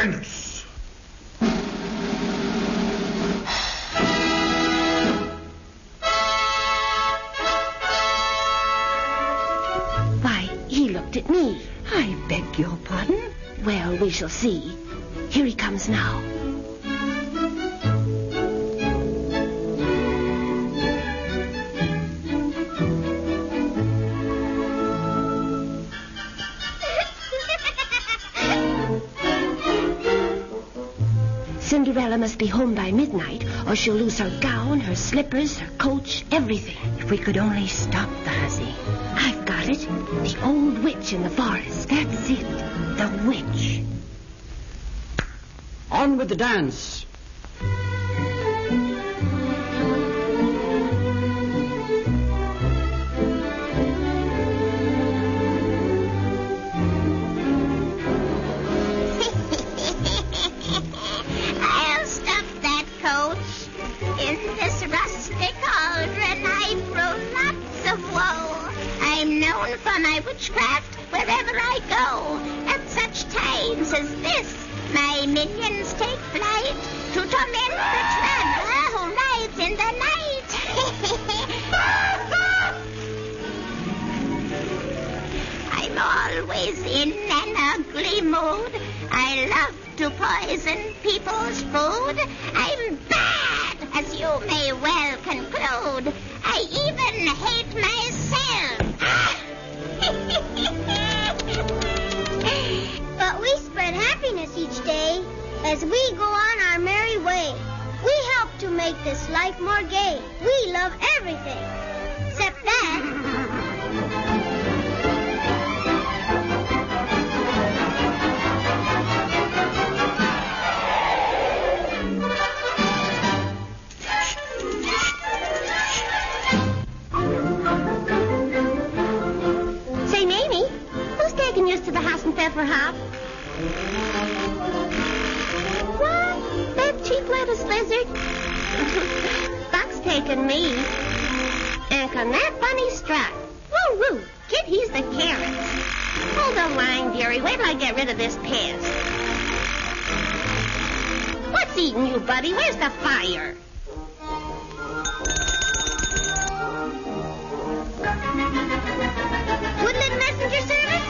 dance. Why, he looked at me. I beg your pardon? Well, we shall see. Here he comes now. Cinderella must be home by midnight, or she'll lose her gown, her slippers, her coach, everything. If we could only stop the hussy. I've got it. The old witch in the forest. That's it. The witch. On with the dance. I'll stuff that coach. In this rustic cauldron I've grown lots of woe. I'm known for my witchcraft wherever I go. At such times as this, my minions take flight to torment the traveler who rides in the night. I'm always in an ugly mood. I love to poison people's food. I'm bad, as you may well conclude. I even hate myself. But we spread happiness each day as we go on our merry way. We help to make this life more gay. We love everything, except that. Say, Mamie, who's taking you to the house in Pepper Hop? What? That cheap lettuce lizard? Buck's taking me. And can that bunny strut? Woo woo. Kid, he's the carrots. Hold the line, dearie. Wait till I get rid of this pest. What's eating you, buddy? Where's the fire? Woodland Messenger Service?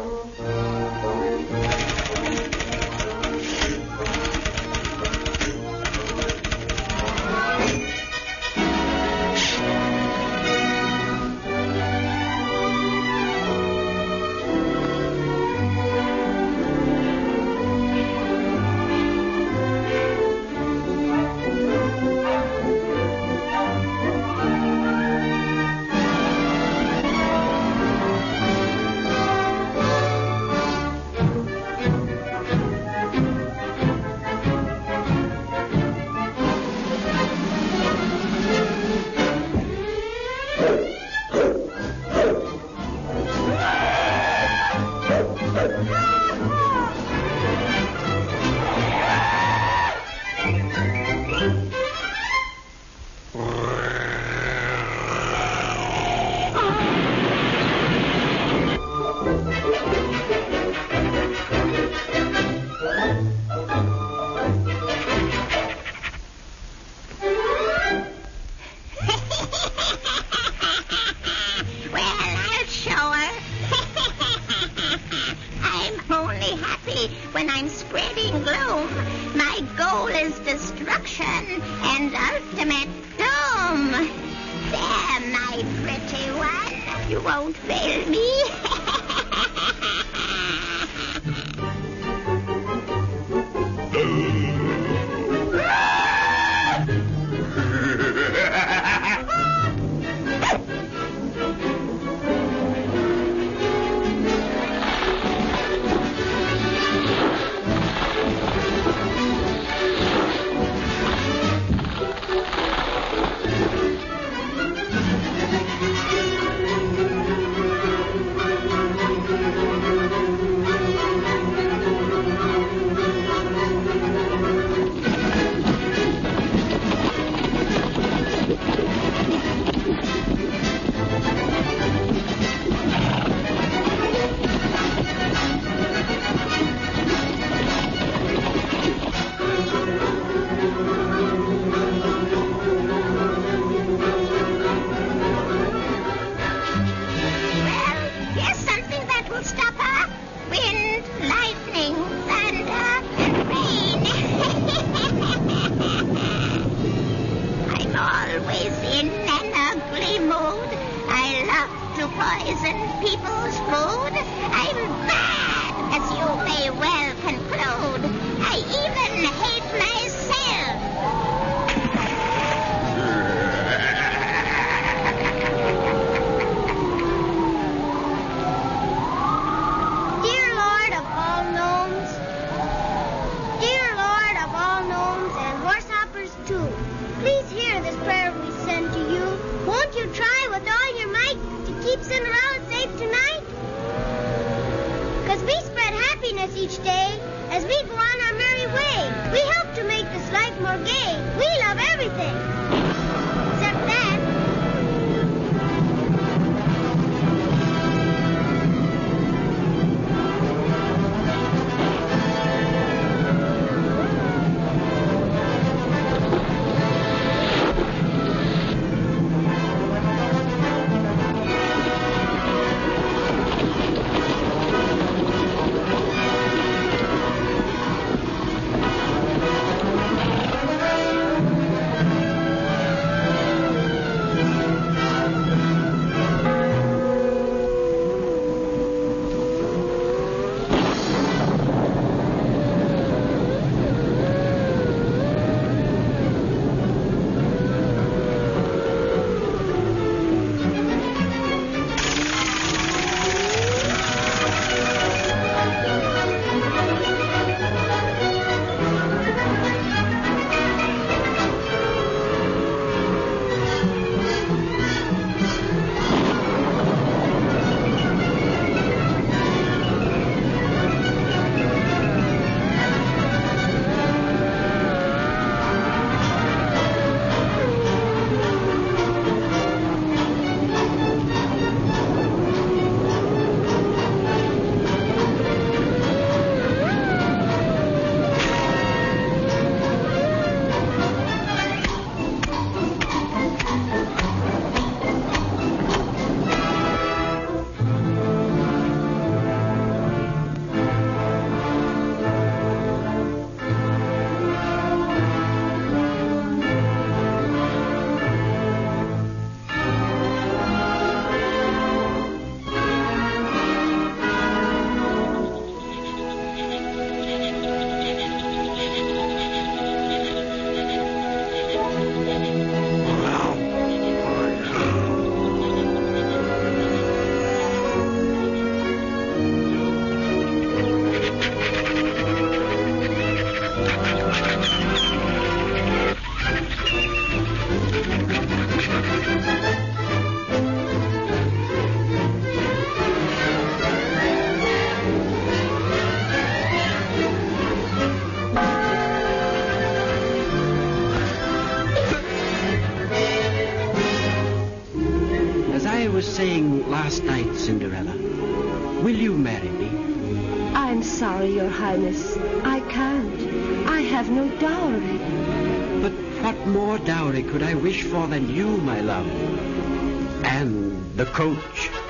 When I'm spreading gloom, my goal is destruction and ultimate doom. There, my pretty one, you won't fail me. each day as we go on our merry way. We help to make this life more gay. We love everything. Except that. Saying last night, Cinderella, will you marry me? I'm sorry, Your Highness. I can't. I have no dowry. But what more dowry could I wish for than you, my love? And the coach.